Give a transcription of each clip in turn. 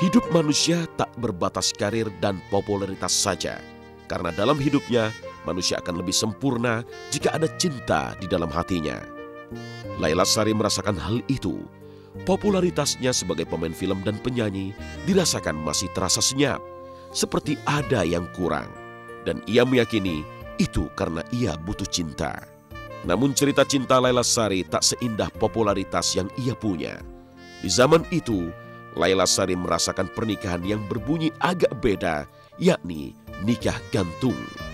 Hidup manusia tak berbatas karir dan popularitas saja. Karena dalam hidupnya, manusia akan lebih sempurna jika ada cinta di dalam hatinya. Laila Sari merasakan hal itu. Popularitasnya sebagai pemain film dan penyanyi dirasakan masih terasa senyap, seperti ada yang kurang. Dan ia meyakini itu karena ia butuh cinta. Namun cerita cinta Laila Sari tak seindah popularitas yang ia punya. Di zaman itu, Laila Sari merasakan pernikahan yang berbunyi agak beda, yakni nikah gantung.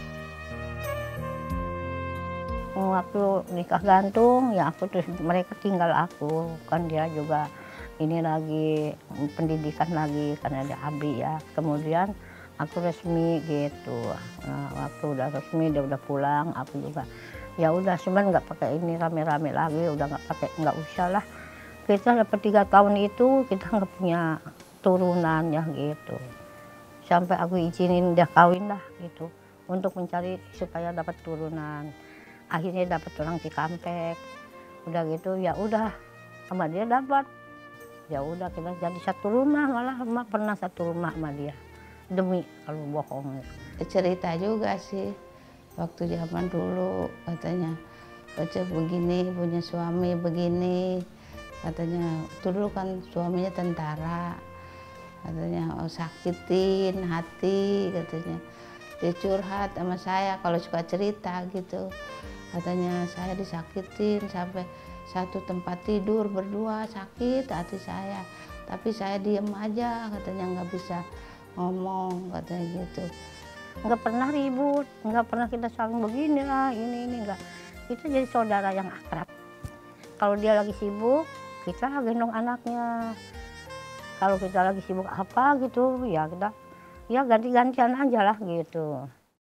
Waktu nikah gantung, ya aku terus mereka tinggal aku. Kan dia juga ini lagi pendidikan lagi, karena ada abi ya. Kemudian aku resmi gitu. Nah, waktu udah resmi dia udah pulang, aku juga ya udah, cuman nggak pakai ini rame-rame lagi, udah nggak usah lah. Kita dapat 3 tahun itu kita nggak punya turunan ya gitu. Sampai aku izinin dia kawin lah gitu, untuk mencari supaya dapat turunan. Akhirnya dapat orang Cikampek. Udah gitu ya udah sama dia dapat. Ya udah kita jadi satu rumah, malah pernah satu rumah sama dia. Demi kalau bohong. Cerita juga sih waktu zaman dulu katanya, baca begini punya suami begini. Katanya dulu kan suaminya tentara, katanya sakitin hati, katanya dia curhat sama saya kalau suka cerita gitu. Katanya saya disakitin sampai satu tempat tidur berdua, sakit hati saya. Tapi saya diem aja, katanya nggak bisa ngomong, katanya gitu. Nggak pernah ribut, nggak pernah kita saling begini lah, ini nggak. Kita jadi saudara yang akrab. Kalau dia lagi sibuk, kita gendong anaknya. Kalau kita lagi sibuk apa gitu, ya kita ya ganti-gantian aja lah gitu.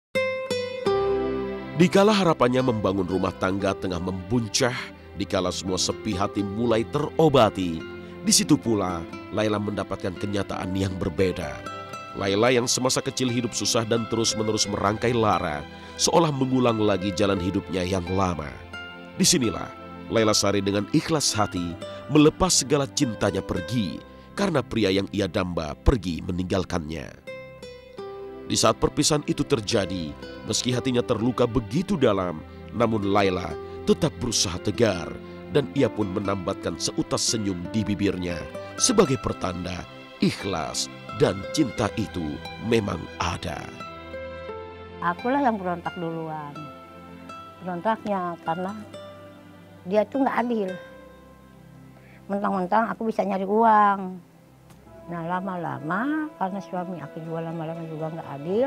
Dikala harapannya membangun rumah tangga tengah membuncah, dikala semua sepi hati mulai terobati, di situ pula Laila mendapatkan kenyataan yang berbeda. Laila yang semasa kecil hidup susah dan terus-menerus merangkai lara, seolah mengulang lagi jalan hidupnya yang lama. Disinilah Laila Sari dengan ikhlas hati melepas segala cintanya pergi, karena pria yang ia damba pergi meninggalkannya. Di saat perpisahan itu terjadi, meski hatinya terluka begitu dalam, namun Laila tetap berusaha tegar, dan ia pun menambatkan seutas senyum di bibirnya sebagai pertanda ikhlas dan cinta itu memang ada. Akulah yang berontak duluan. Berontaknya karena dia itu nggak adil. Mentang-mentang aku bisa nyari uang. Nah lama-lama karena suami aku juga lama-lama juga nggak adil.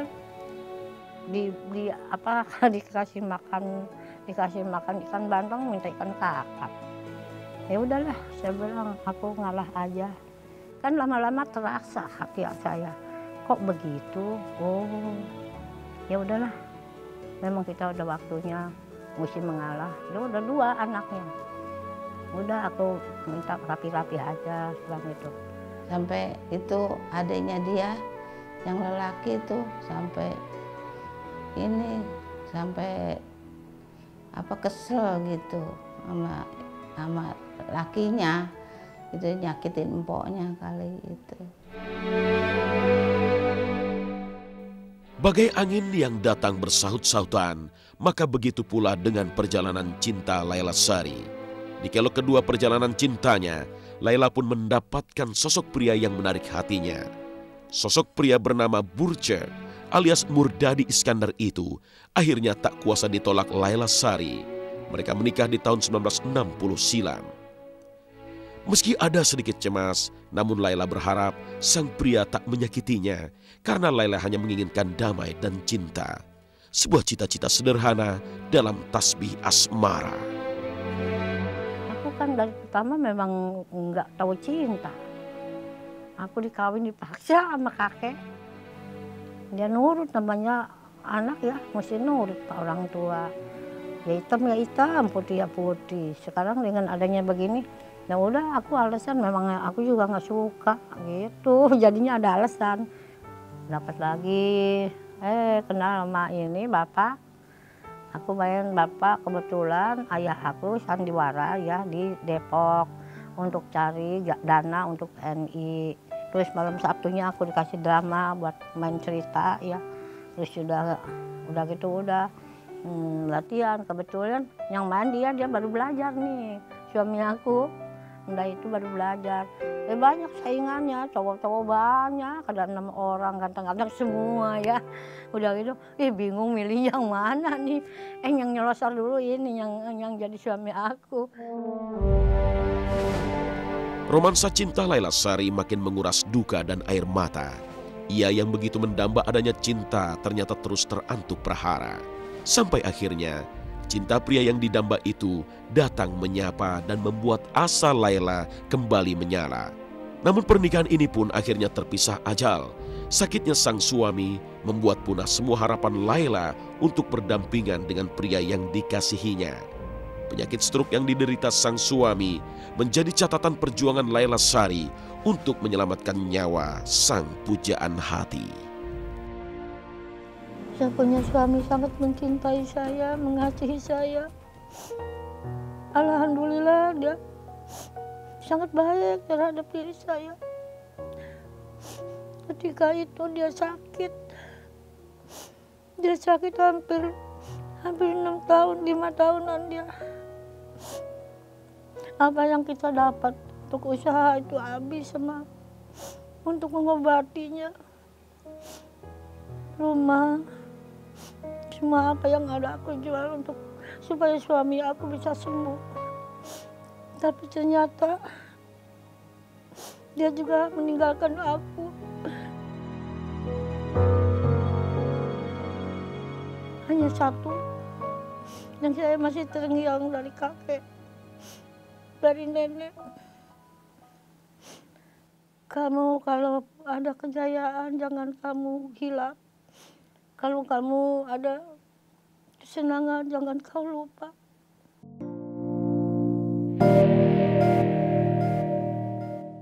Dikasih makan ikan bandeng, minta ikan kakap. Ya udahlah, saya bilang aku ngalah aja. Kan lama-lama terasa hati saya, kok begitu? Oh, ya udahlah. Memang kita udah waktunya mesti mengalah. Dia udah 2 anaknya. Udah aku minta rapi-rapi aja selang itu. Sampai itu adiknya dia yang lelaki itu sampai kesel gitu sama lakinya, itu nyakitin empoknya kali itu. Bagai angin yang datang bersahut-sahutan, maka begitu pula dengan perjalanan cinta Laila Sari. Di kelok kedua perjalanan cintanya, Laila pun mendapatkan sosok pria yang menarik hatinya. Sosok pria bernama Burce alias Murdadi Iskandar itu akhirnya tak kuasa ditolak Laila Sari. Mereka menikah di tahun 1960 silam. Meski ada sedikit cemas, namun Laila berharap sang pria tak menyakitinya karena Laila hanya menginginkan damai dan cinta. Sebuah cita-cita sederhana dalam tasbih asmara. Aku kan dari pertama memang nggak tahu cinta. Aku dikawin dipaksa sama kakek. Dia nurut, namanya anak ya, mesti nurut ke orang tua. Ya hitam, putih ya putih. Sekarang dengan adanya begini, ya udah aku alasan memang aku juga nggak suka gitu. Jadinya ada alasan. Dapat lagi, kenal sama ini bapak. Aku main bapak, kebetulan ayah aku sandiwara ya di Depok untuk cari dana untuk TNI. Terus malam Sabtunya aku dikasih drama buat main cerita ya. Terus udah gitu latihan. Kebetulan yang main dia baru belajar nih, suami aku. Udah itu baru belajar. Banyak saingannya, cowok-cowok banyak, ada 6 orang, ganteng-ganteng semua ya. Udah gitu, bingung milih yang mana nih. Yang nyelosor dulu ini yang jadi suami aku. Romansa cinta Laila Sari makin menguras duka dan air mata. Ia yang begitu mendamba adanya cinta ternyata terus terantuk prahara. Sampai akhirnya, cinta pria yang didamba itu datang menyapa dan membuat asa Laila kembali menyala. Namun pernikahan ini pun akhirnya terpisah ajal. Sakitnya sang suami membuat punah semua harapan Laila untuk berdampingan dengan pria yang dikasihinya. Penyakit stroke yang diderita sang suami menjadi catatan perjuangan Laila Sari untuk menyelamatkan nyawa sang pujaan hati. Saya punya suami sangat mencintai saya, mengasihi saya. Alhamdulillah dia sangat baik terhadap diri saya. Ketika itu dia sakit hampir 6 tahun, 5 tahunan dia. Apa yang kita dapat untuk usaha itu habis untuk mengobatinya. Rumah, semua apa yang ada aku jual supaya suami aku bisa sembuh. Tapi ternyata dia juga meninggalkan aku. Hanya satu yang saya masih terngiang dari kakek, dari nenek. Kamu kalau ada kejayaan jangan kamu hilap. Kalau kamu ada kesenangan jangan kau lupa.